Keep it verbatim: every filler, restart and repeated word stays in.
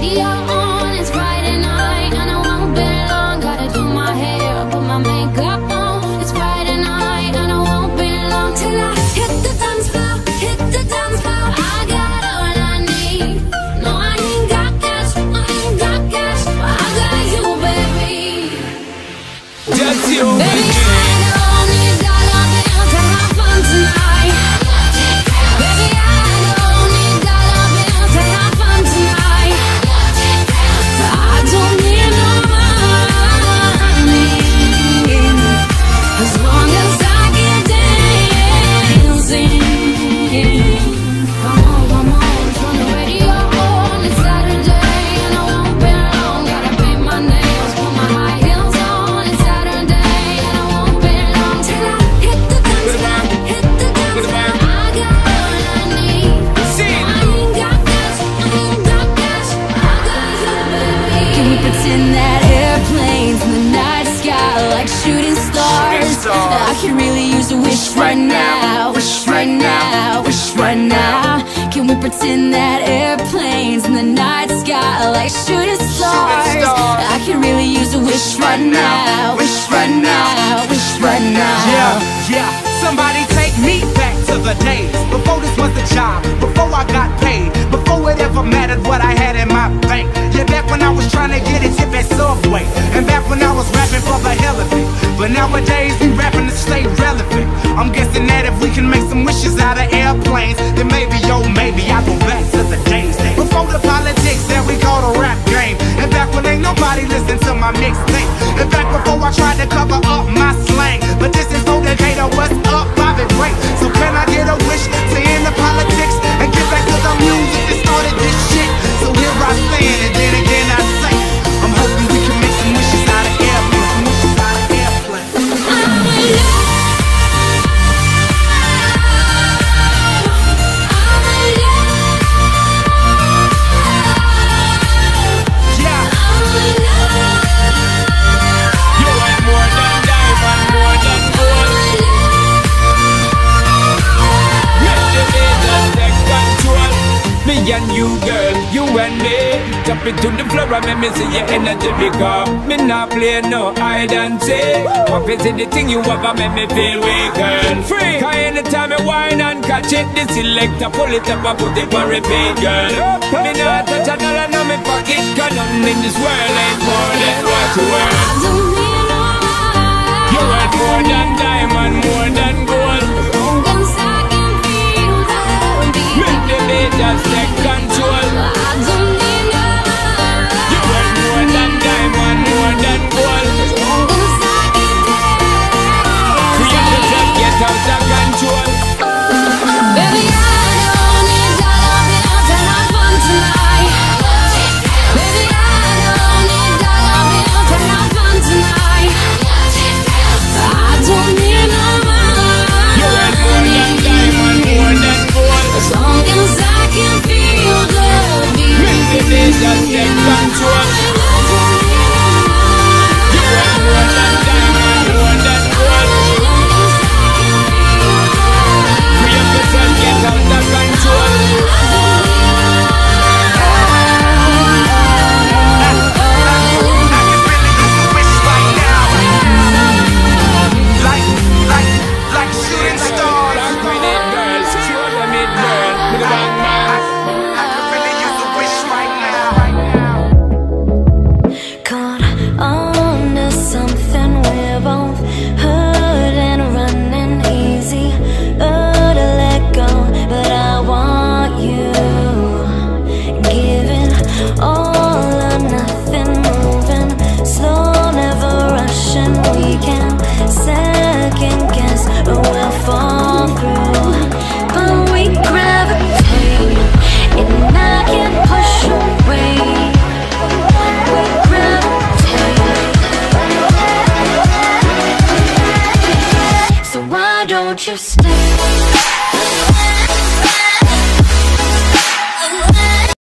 radio on, it's Friday night, and I won't be long. Gotta do my hair, put my makeup on. It's Friday night, and I won't be long till I hit the dance floor, hit the dance floor. I got all I need. No, I ain't got cash, I ain't got cash, but I got you, baby. Just you, baby. I don't need dollar bills to have fun tonight. Baby, I don't need dollar bills to have fun tonight. I don't need no money, as long as I get dancing. Come on, come on, turn the radio on. It's Saturday and I won't be long. Gotta paint my nails, put my high heels on. It's Saturday and I won't be long till I hit the dance floor, hit the dance floor. I got all I need. I ain't got cash, I ain't got cash, I got you, baby. Can we pretend that airplanes in the night sky like shooting stars? I could really use a wish right now, wish right now, wish right now. Can we pretend that airplanes in the night sky like shooting stars? I could really use a wish right now, wish right now, wish right now. Yeah, yeah. Somebody take me back to the days before this was a job, before I got paid, before it ever mattered what I had in my bank. Yeah, back when I was trying to get a tip at Subway, and back when I was rapping for the hell of it. But nowadays we rapping to stay relevant. I'm guessing that if we can make some wishes out of airplanes, then maybe, oh maybe I go back to the days before the politics that we call the rap game, and back when ain't nobody listen to my mixtape, and back before I tried to cover up my slang. But this is no Decatur, what's up, Bobby Ray. So can I get a wish to end the politics and get back to the music that started this shit? So here I stand, and then again I say, I'm hoping we can make some wishes out of airplanes, some wishes out of airplanes. I'm in love. Me and you, girl, you and me. Jump into the floor and make me see your energy because me not play no hide and seek. What is it the thing you have and make me feel weak, girl? Free. Cause anytime I whine and catch it, the selector pull it up and put it on repeat, girl. Me not touch a dollar in my pocket, cause nothing in this world ain't more than what you worth. I don't need no money. You worth more than diamond, more than gold. As I can feel the beat. Make the beat just take control. I don't need no money. You worth more than diamond, more than gold. As I can dance. We have to just get out of control. Baby, I don't need dollar bills to have fun tonight. Baby, I don't need dollar bills to have fun tonight. I don't need no money. You worth more than diamond, more than gold. As long as I can feel the beat. Make the beat just take control. You worth more than diamond, more than gold. We have to just get out of control. Like, like, like shooting stars. Rock with it, girls. Show them it, girl. With the bang bang. I could really use a wish right now, right now. Caught on to something we're both hurt and running easy. Oh, to let go, but I want you. Giving all or nothing, moving slow, never rushing. We can second guess, but we'll fall through. But we gravitate, and I can't push away. We gravitate. So why don't you stay?